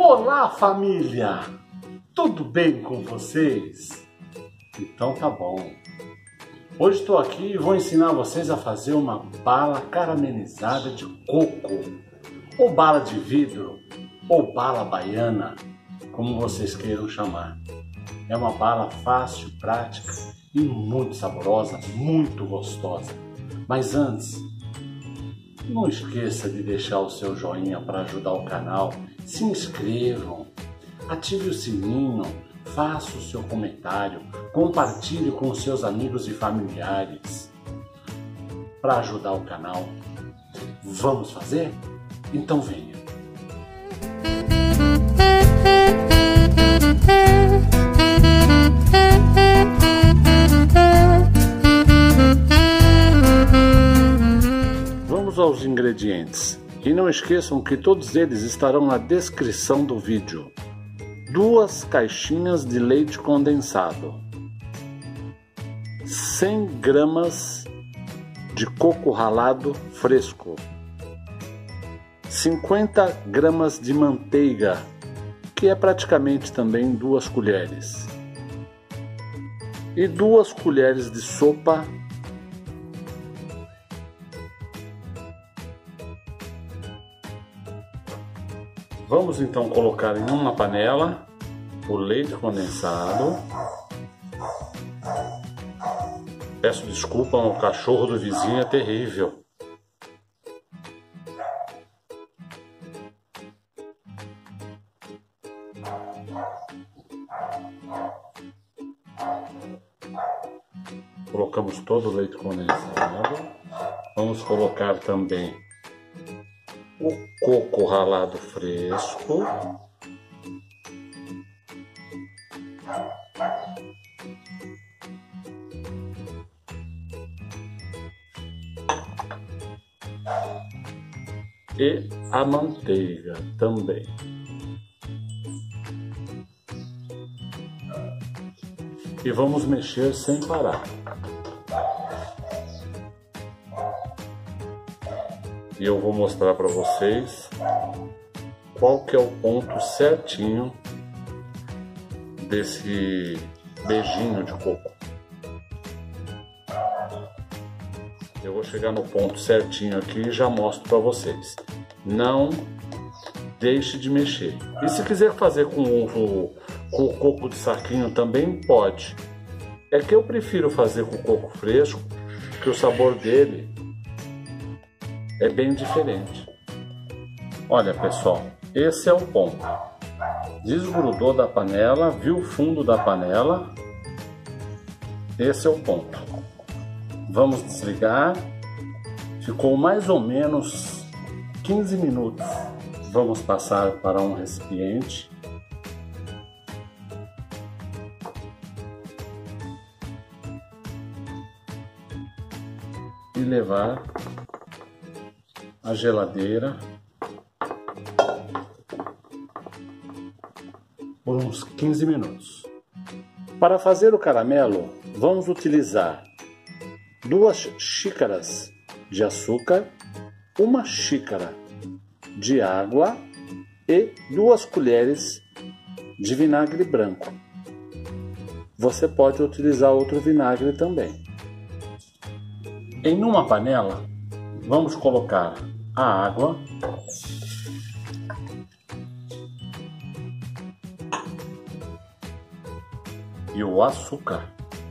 Olá, família! Tudo bem com vocês? Então tá bom. Hoje estou aqui e vou ensinar vocês a fazer uma bala caramelizada de coco, ou bala de vidro, ou bala baiana, como vocês queiram chamar. É uma bala fácil, prática e muito saborosa, muito gostosa. Mas antes, não esqueça de deixar o seu joinha para ajudar o canal. Se inscrevam, ative o sininho, faça o seu comentário, compartilhe com seus amigos e familiares para ajudar o canal. Vamos fazer? Então venha! Vamos aos ingredientes. E não esqueçam que todos eles estarão na descrição do vídeo. 2 caixinhas de leite condensado, 100 gramas de coco ralado fresco, 50 gramas de manteiga, que é praticamente também 2 colheres, e 2 colheres de sopa Vamos então colocar em uma panela o leite condensado. Peço desculpa, o cachorro do vizinho é terrível. Colocamos todo o leite condensado. Vamos colocar também o coco ralado fresco, e a manteiga também. E vamos mexer sem parar. E eu vou mostrar para vocês qual que é o ponto certinho desse beijinho de coco. Eu vou chegar no ponto certinho aqui e já mostro para vocês. Não deixe de mexer. E se quiser fazer com o coco de saquinho também pode. É que eu prefiro fazer com o coco fresco, que o sabor dele é bem diferente. Olha, pessoal, esse é o ponto. Desgrudou da panela, viu o fundo da panela. Esse é o ponto. Vamos desligar. Ficou mais ou menos 15 minutos. Vamos passar para um recipiente. E levar a geladeira por uns 15 minutos. Para fazer o caramelo, vamos utilizar 2 xícaras de açúcar, 1 xícara de água e 2 colheres de vinagre branco. Você pode utilizar outro vinagre também. Em uma panela, vamos colocar a água, e o açúcar.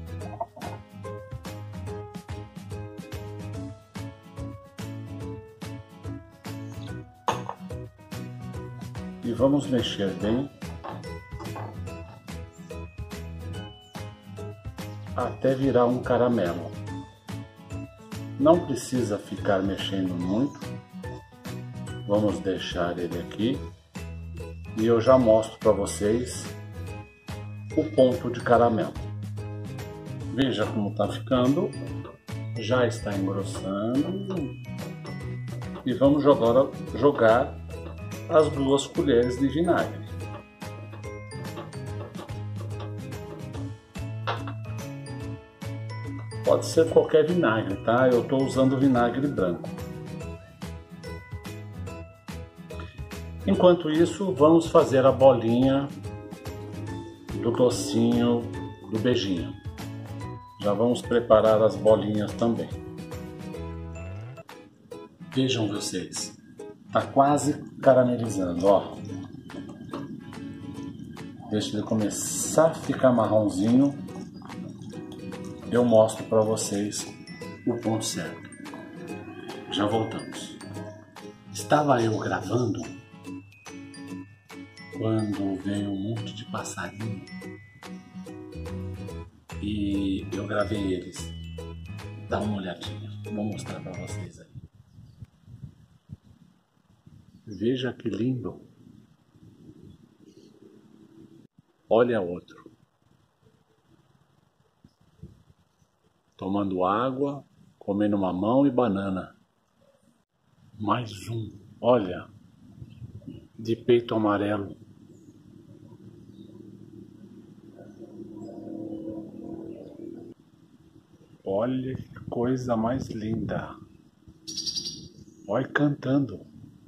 E vamos mexer bem até virar um caramelo. Não precisa ficar mexendo muito. Vamos deixar ele aqui e eu já mostro para vocês o ponto de caramelo. Veja como está ficando. Já está engrossando. E vamos jogar as 2 colheres de vinagre. Pode ser qualquer vinagre, tá? Eu estou usando vinagre branco. Enquanto isso, vamos fazer a bolinha do docinho do beijinho. Já vamos preparar as bolinhas também. Vejam vocês, tá quase caramelizando, ó. Deixa ele começar a ficar marronzinho. Eu mostro para vocês o ponto certo. Já voltamos. Estava eu gravando quando veio um monte de passarinho e eu gravei eles. Dá uma olhadinha, vou mostrar para vocês aí. Veja que lindo. Olha outro. Tomando água, comendo mamão e banana. Mais um, olha, de peito amarelo. Olha que coisa mais linda. Olha cantando.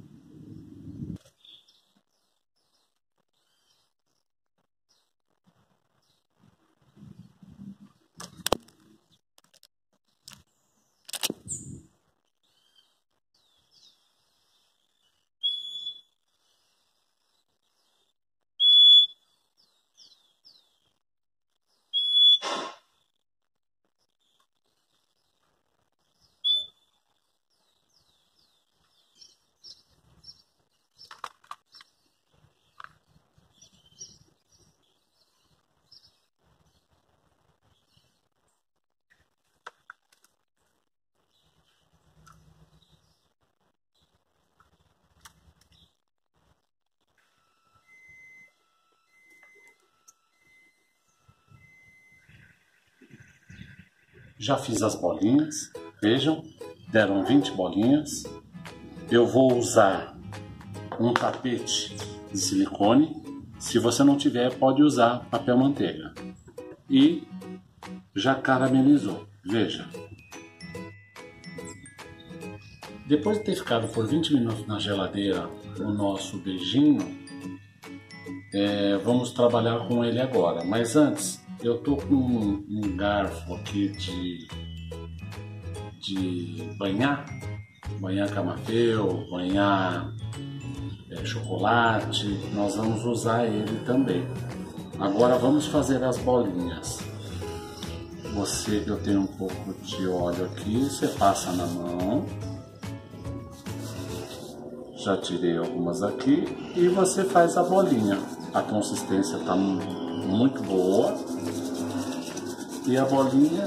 Já fiz as bolinhas, vejam, deram 20 bolinhas. Eu vou usar um tapete de silicone. Se você não tiver, pode usar papel manteiga. E já caramelizou, veja. Depois de ter ficado por 20 minutos na geladeira o nosso beijinho, vamos trabalhar com ele agora. Mas antes, eu tô com um garfo aqui de banhar camafeu, banhar chocolate. Nós vamos usar ele também. Agora vamos fazer as bolinhas. Eu tenho um pouco de óleo aqui, você passa na mão. Já tirei algumas aqui e você faz a bolinha. A consistência está muito boa. E a bolinha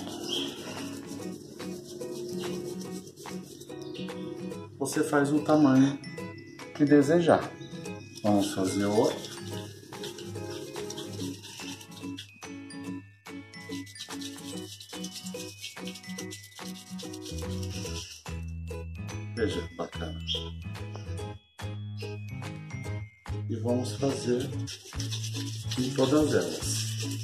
você faz o tamanho que desejar. Vamos fazer outro. Veja que bacana. E vamos fazer em todas elas.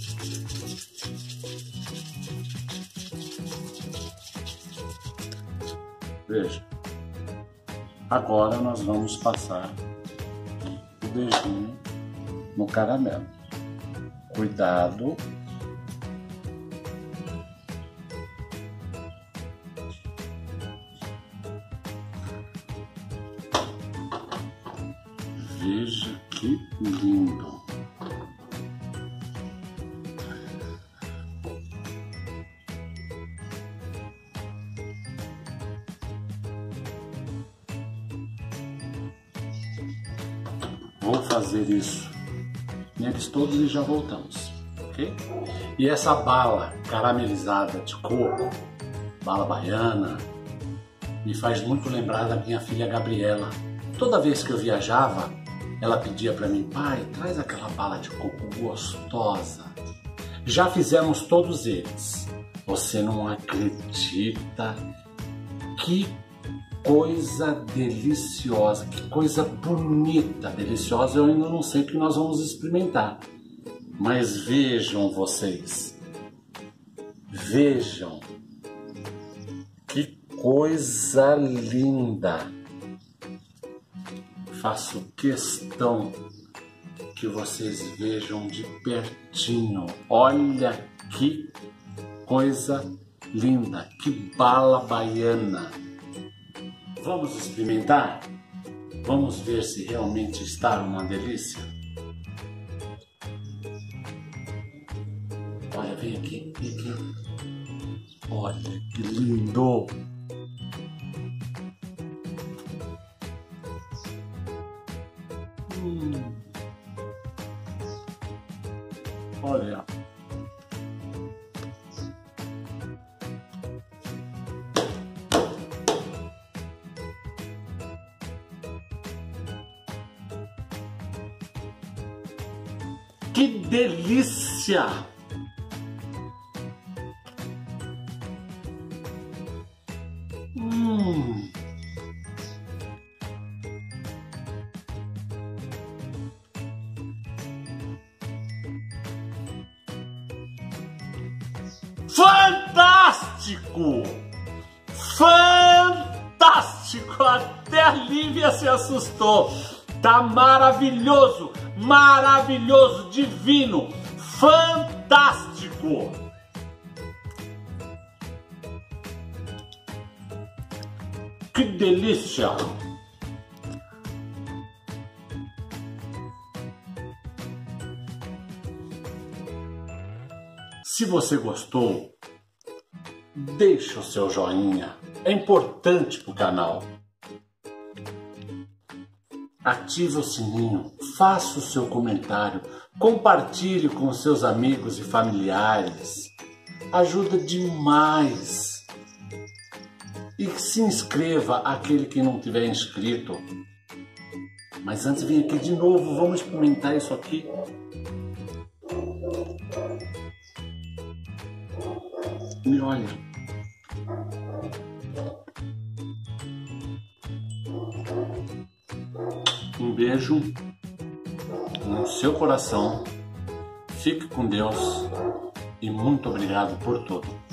Veja. Agora nós vamos passar o beijinho no caramelo. Cuidado. Veja que lindo. Vou fazer isso neles todos e já voltamos, ok? E essa bala caramelizada de coco, bala baiana, me faz muito lembrar da minha filha Gabriela. Toda vez que eu viajava, ela pedia para mim: pai, traz aquela bala de coco gostosa. Já fizemos todos eles. Você não acredita que coisa deliciosa, que coisa bonita, deliciosa. Eu ainda não sei o que nós vamos experimentar. Mas vejam vocês. Vejam. Que coisa linda. faço questão que vocês vejam de pertinho. Olha que coisa linda, que bala baiana. Vamos experimentar? Vamos ver se realmente está uma delícia? Olha, vem aqui, vem aqui. Olha que lindo! Olha. Que delícia! Fantástico! Fantástico! Até a Lívia se assustou. Tá maravilhoso! Maravilhoso! Divino! Fantástico! Que delícia! Se você gostou, deixa o seu joinha, é importante para o canal. Ative o sininho, faça o seu comentário, compartilhe com seus amigos e familiares, ajuda demais. E se inscreva aquele que não tiver inscrito. Mas antes vem aqui de novo, vamos experimentar isso aqui. E olha, um beijo no seu coração, fique com Deus e muito obrigado por tudo.